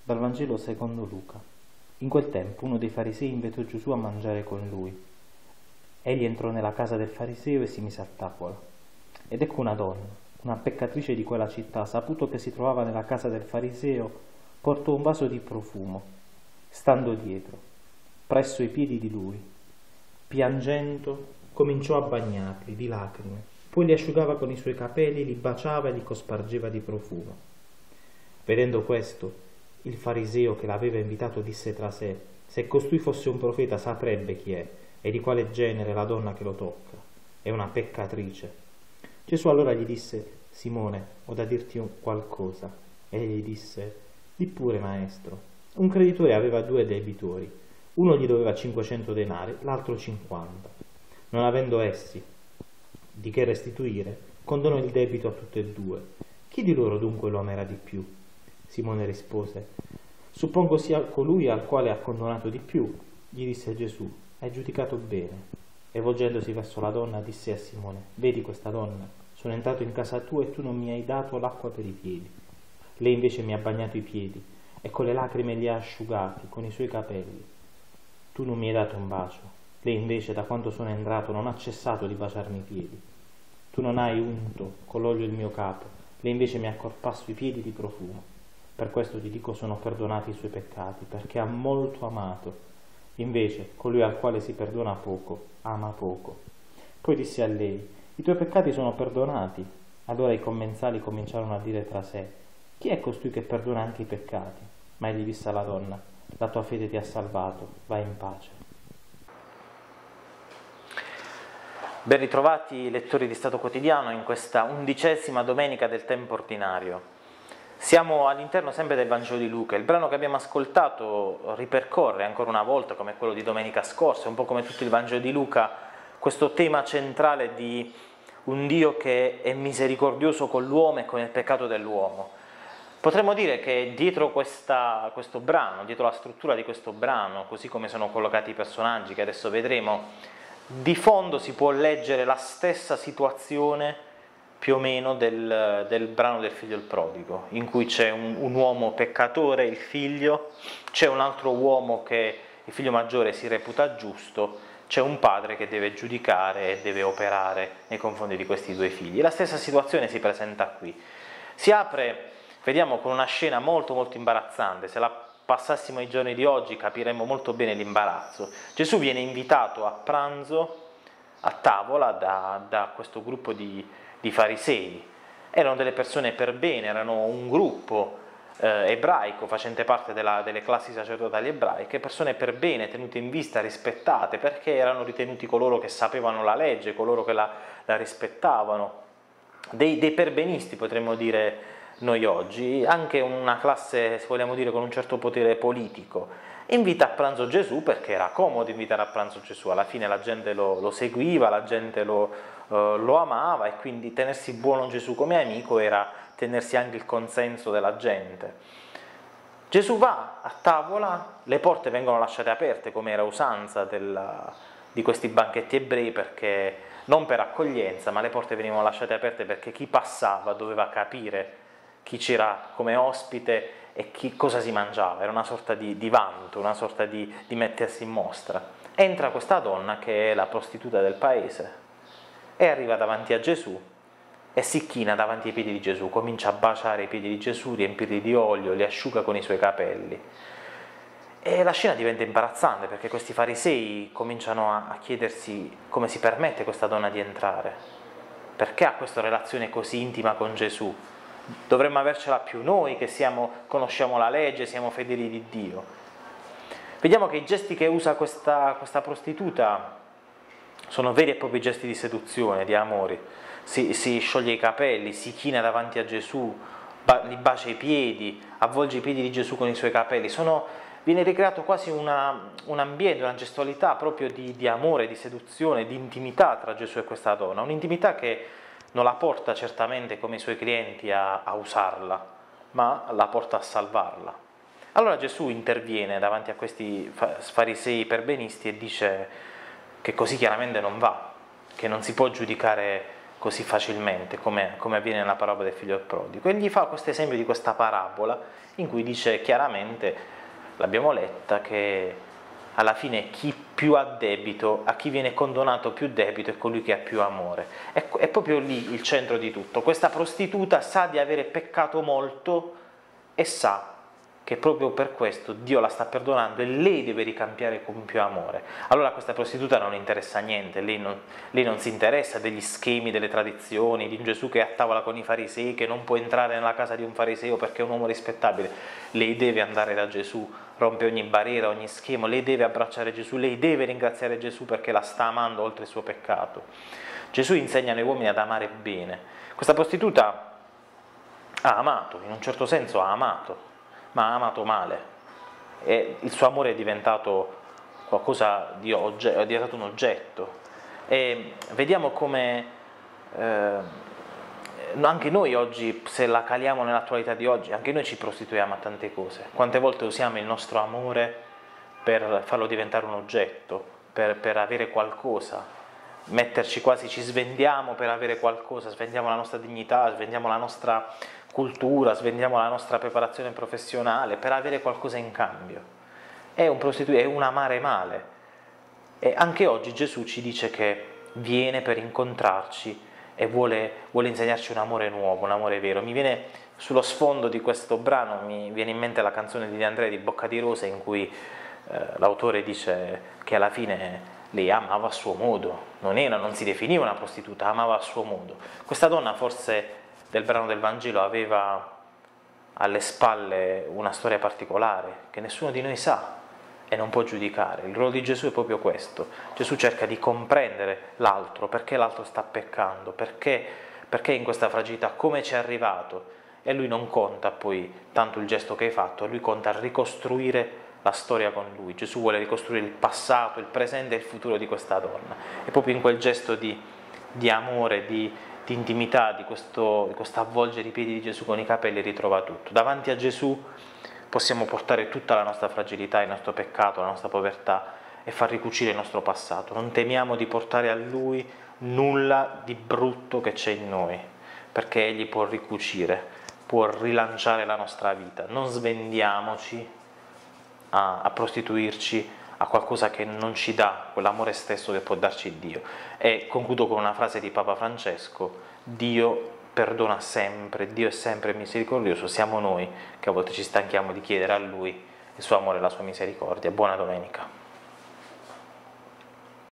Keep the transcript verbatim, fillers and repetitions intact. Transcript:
Dal Vangelo secondo Luca. In quel tempo uno dei farisei invitò Gesù a mangiare con lui. Egli entrò nella casa del fariseo e si mise a tavola. Ed ecco una donna, una peccatrice di quella città, saputo che si trovava nella casa del fariseo, portò un vaso di profumo, stando dietro, presso i piedi di lui. Piangendo, cominciò a bagnarli di lacrime, poi li asciugava con i suoi capelli, li baciava e li cospargeva di profumo. Vedendo questo, il fariseo che l'aveva invitato disse tra sé: se costui fosse un profeta saprebbe chi è e di quale genere la donna che lo tocca. È una peccatrice. Gesù allora gli disse: Simone, ho da dirti qualcosa. Egli disse: di pure, maestro. Un creditore aveva due debitori. Uno gli doveva cinquecento denari, l'altro cinquanta. Non avendo essi di che restituire, condonò il debito a tutti e due. Chi di loro dunque lo amerà di più? Simone rispose: suppongo sia colui al quale ha condonato di più. Gli disse Gesù: hai giudicato bene. E volgendosi verso la donna disse a Simone: vedi questa donna? Sono entrato in casa tua e tu non mi hai dato l'acqua per i piedi. Lei invece mi ha bagnato i piedi e con le lacrime li ha asciugati con i suoi capelli. Tu non mi hai dato un bacio. Lei invece, da quando sono entrato, non ha cessato di baciarmi i piedi. Tu non hai unto con l'olio il mio capo. Lei invece mi ha accorpato i piedi di profumo. Per questo ti dico, sono perdonati i suoi peccati, perché ha molto amato. Invece, colui al quale si perdona poco, ama poco. Poi disse a lei: i tuoi peccati sono perdonati. Allora i commensali cominciarono a dire tra sé: chi è costui che perdona anche i peccati? Ma egli disse alla donna: la tua fede ti ha salvato, vai in pace. Ben ritrovati lettori di Stato Quotidiano in questa undicesima domenica del tempo ordinario. Siamo all'interno sempre del Vangelo di Luca. Il brano che abbiamo ascoltato ripercorre ancora una volta, come quello di domenica scorsa, un po' come tutto il Vangelo di Luca, questo tema centrale di un Dio che è misericordioso con l'uomo e con il peccato dell'uomo. Potremmo dire che dietro questa, questo brano, dietro la struttura di questo brano, così come sono collocati i personaggi che adesso vedremo, di fondo si può leggere la stessa situazione più o meno del, del brano del figlio il prodigo, in cui c'è un, un uomo peccatore, il figlio, c'è un altro uomo che il figlio maggiore si reputa giusto, c'è un padre che deve giudicare e deve operare nei confronti di questi due figli. La stessa situazione si presenta qui. Si apre, vediamo, con una scena molto molto imbarazzante. Se la passassimo ai giorni di oggi capiremmo molto bene l'imbarazzo. Gesù viene invitato a pranzo, a tavola, da, da questo gruppo di di farisei. Erano delle persone per bene, erano un gruppo eh, ebraico facente parte della, delle classi sacerdotali ebraiche, persone per bene, tenute in vista, rispettate, perché erano ritenuti coloro che sapevano la legge, coloro che la, la rispettavano, dei, dei perbenisti potremmo dire noi oggi, anche una classe, se vogliamo dire, con un certo potere politico. Invita a pranzo Gesù perché era comodo invitare a pranzo Gesù, alla fine la gente lo, lo seguiva, la gente lo, uh, lo amava, e quindi tenersi buono Gesù come amico era tenersi anche il consenso della gente. Gesù va a tavola, le porte vengono lasciate aperte come era usanza della, di questi banchetti ebrei, perché non per accoglienza, ma le porte venivano lasciate aperte perché chi passava doveva capire chi c'era come ospite e chi, cosa si mangiava. Era una sorta di, di vanto, una sorta di, di mettersi in mostra. Entra questa donna che è la prostituta del paese e arriva davanti a Gesù e si china davanti ai piedi di Gesù, comincia a baciare i piedi di Gesù, riempirli di olio, li asciuga con i suoi capelli. E la scena diventa imbarazzante perché questi farisei cominciano a, a chiedersi come si permette questa donna di entrare, perché ha questa relazione così intima con Gesù. Dovremmo avercela più noi che siamo, conosciamo la legge, siamo fedeli di Dio. Vediamo che i gesti che usa questa, questa prostituta sono veri e propri gesti di seduzione, di amore. Si, si scioglie i capelli, si china davanti a Gesù, ba, gli bacia i piedi, avvolge i piedi di Gesù con i suoi capelli. Sono, viene ricreato quasi una, un ambiente, una gestualità proprio di, di amore, di seduzione, di intimità tra Gesù e questa donna. Un'intimità che non la porta certamente come i suoi clienti a, a usarla, ma la porta a salvarla. Allora Gesù interviene davanti a questi farisei perbenisti e dice che così chiaramente non va, che non si può giudicare così facilmente come, come avviene nella parabola del figlio prodigo. E gli fa questo esempio di questa parabola in cui dice chiaramente, l'abbiamo letta, che alla fine chi più ha debito, a chi viene condonato più debito è colui che ha più amore. È, è proprio lì il centro di tutto. Questa prostituta sa di avere peccato molto e sa che proprio per questo Dio la sta perdonando e lei deve ricambiare con più amore. Allora a questa prostituta non interessa niente, lei non, lei non si interessa degli schemi, delle tradizioni, di un Gesù che è a tavola con i farisei, che non può entrare nella casa di un fariseo perché è un uomo rispettabile. Lei deve andare da Gesù, rompe ogni barriera, ogni schema, lei deve abbracciare Gesù, lei deve ringraziare Gesù perché la sta amando oltre il suo peccato. Gesù insegna agli uomini ad amare bene. Questa prostituta ha amato, in un certo senso ha amato, ma ha amato male, e il suo amore è diventato qualcosa di oggetto, è diventato un oggetto. E vediamo come eh, anche noi oggi, se la caliamo nell'attualità di oggi, anche noi ci prostituiamo a tante cose. Quante volte usiamo il nostro amore per farlo diventare un oggetto, per, per avere qualcosa, metterci quasi, ci svendiamo per avere qualcosa, svendiamo la nostra dignità, svendiamo la nostra cultura, svendiamo la nostra preparazione professionale per avere qualcosa in cambio. È un prostituto, è un amare male. E anche oggi Gesù ci dice che viene per incontrarci e vuole, vuole insegnarci un amore nuovo, un amore vero. Mi viene sullo sfondo di questo brano, mi viene in mente la canzone di De André di Bocca di Rosa, in cui eh, l'autore dice che alla fine lei amava a suo modo, non era, non si definiva una prostituta, amava a suo modo. Questa donna forse del brano del Vangelo aveva alle spalle una storia particolare che nessuno di noi sa e non può giudicare. Il ruolo di Gesù è proprio questo. Gesù cerca di comprendere l'altro, perché l'altro sta peccando, perché, perché in questa fragilità, come ci è arrivato, e lui non conta poi tanto il gesto che hai fatto, lui conta ricostruire la storia con lui. Gesù vuole ricostruire il passato, il presente e il futuro di questa donna. E proprio in quel gesto di, di amore, di di intimità, di questo, di questo avvolgere i piedi di Gesù con i capelli ritrova tutto. Davanti a Gesù possiamo portare tutta la nostra fragilità, il nostro peccato, la nostra povertà e far ricucire il nostro passato. Non temiamo di portare a Lui nulla di brutto che c'è in noi, perché Egli può ricucire, può rilanciare la nostra vita. Non svendiamoci a, a prostituirci a qualcosa che non ci dà quell'amore stesso che può darci Dio. E concludo con una frase di Papa Francesco: Dio perdona sempre, Dio è sempre misericordioso, siamo noi che a volte ci stanchiamo di chiedere a Lui il suo amore e la sua misericordia. Buona domenica.